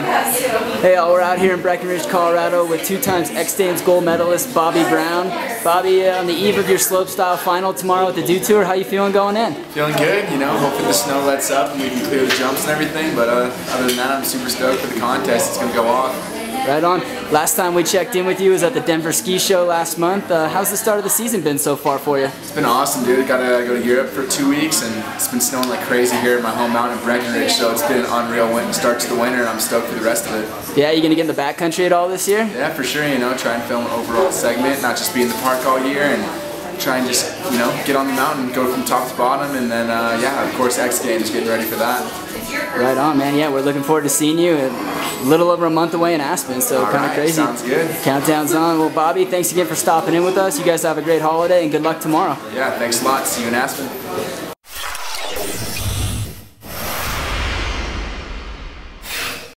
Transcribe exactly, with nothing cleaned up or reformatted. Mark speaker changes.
Speaker 1: Hey, all, we're out here in Breckenridge, Colorado with two times X Games gold medalist Bobby Brown. Bobby, uh, on the eve of your slopestyle final tomorrow at the Dew Tour, how you feeling going in?
Speaker 2: Feeling good, you know, hoping the snow lets up and we can clear the jumps and everything, but uh, other than that, I'm super stoked for the contest. It's going to go off.
Speaker 1: Right on. Last time we checked in with you was at the Denver Ski Show last month. Uh, how's the start of the season been so far for you?
Speaker 2: It's been awesome, dude. Got to go to Europe for two weeks, and it's been snowing like crazy here in my home mountain in Breckenridge, so it's been an unreal win start to the winter, and I'm stoked for the rest of it.
Speaker 1: Yeah, you going to get in the backcountry at all this year?
Speaker 2: Yeah, for sure, you know, try and film an overall segment, not just be in the park all year, and try and just, you know, get on the mountain, go from top to bottom, and then, uh, yeah, of course, X Games, getting ready for that.
Speaker 1: Right on, man. Yeah, we're looking forward to seeing you. A little over a month away in Aspen, so kind of
Speaker 2: right,
Speaker 1: crazy.
Speaker 2: Sounds good.
Speaker 1: Countdown's on. Well, Bobby, thanks again for stopping in with us. You guys have a great holiday, and good luck tomorrow.
Speaker 2: Yeah, thanks a lot. See you in Aspen.